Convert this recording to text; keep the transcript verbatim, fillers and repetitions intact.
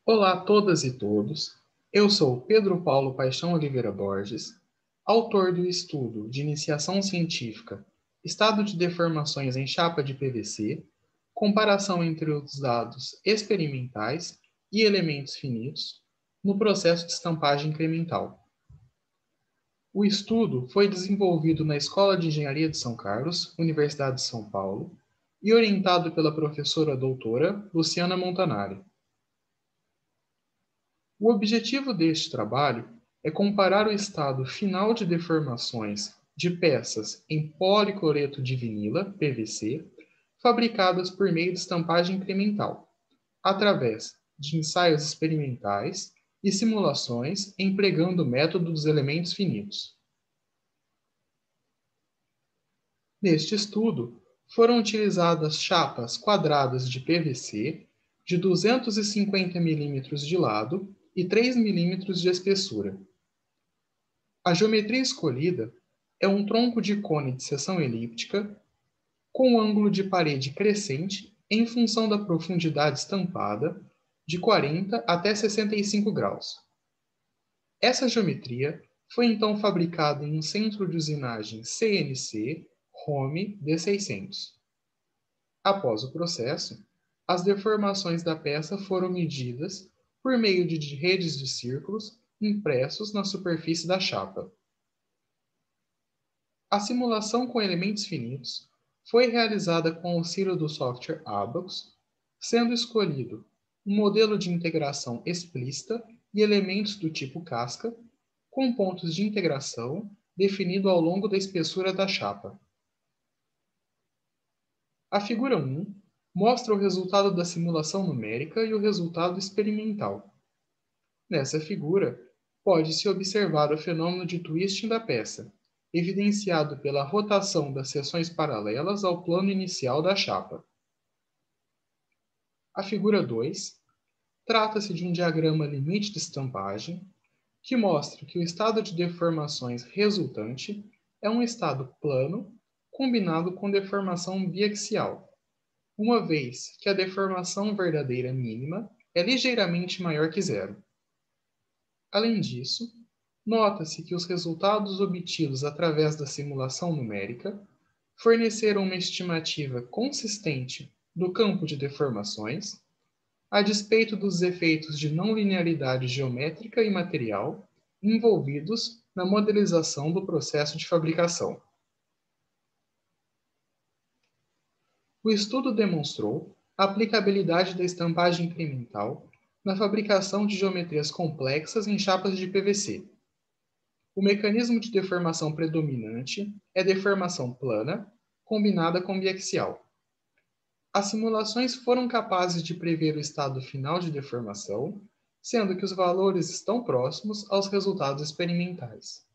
Olá a todas e todos, eu sou Pedro Paulo Paixão Oliveira Borges, autor do estudo de iniciação científica Estado de deformações em chapa de P V C, comparação entre os dados experimentais e elementos finitos no processo de estampagem incremental. O estudo foi desenvolvido na Escola de Engenharia de São Carlos, Universidade de São Paulo, e orientado pela professora doutora Luciana Montanari. O objetivo deste trabalho é comparar o estado final de deformações de peças em policloreto de vinila, P V C, fabricadas por meio de estampagem incremental, através de ensaios experimentais e simulações empregando o método dos elementos finitos. Neste estudo, foram utilizadas chapas quadradas de P V C de duzentos e cinquenta milímetros de lado e três milímetros de espessura. A geometria escolhida é um tronco de cone de seção elíptica com ângulo de parede crescente em função da profundidade estampada de quarenta até sessenta e cinco graus. Essa geometria foi então fabricada em um centro de usinagem C N C Home D seiscentos. Após o processo, as deformações da peça foram medidas por meio de redes de círculos impressos na superfície da chapa. A simulação com elementos finitos foi realizada com auxílio do software Abax, sendo escolhido um modelo de integração explícita e elementos do tipo casca, com pontos de integração definido ao longo da espessura da chapa. A figura um mostra o resultado da simulação numérica e o resultado experimental. Nessa figura, pode-se observar o fenômeno de twisting da peça, evidenciado pela rotação das seções paralelas ao plano inicial da chapa. A figura dois trata-se de um diagrama limite de estampagem que mostra que o estado de deformações resultante é um estado plano combinado com deformação biaxial, uma vez que a deformação verdadeira mínima é ligeiramente maior que zero. Além disso, nota-se que os resultados obtidos através da simulação numérica forneceram uma estimativa consistente do campo de deformações, a despeito dos efeitos de não linearidade geométrica e material envolvidos na modelização do processo de fabricação. O estudo demonstrou a aplicabilidade da estampagem incremental na fabricação de geometrias complexas em chapas de P V C. O mecanismo de deformação predominante é deformação plana, combinada com biaxial. As simulações foram capazes de prever o estado final de deformação, sendo que os valores estão próximos aos resultados experimentais.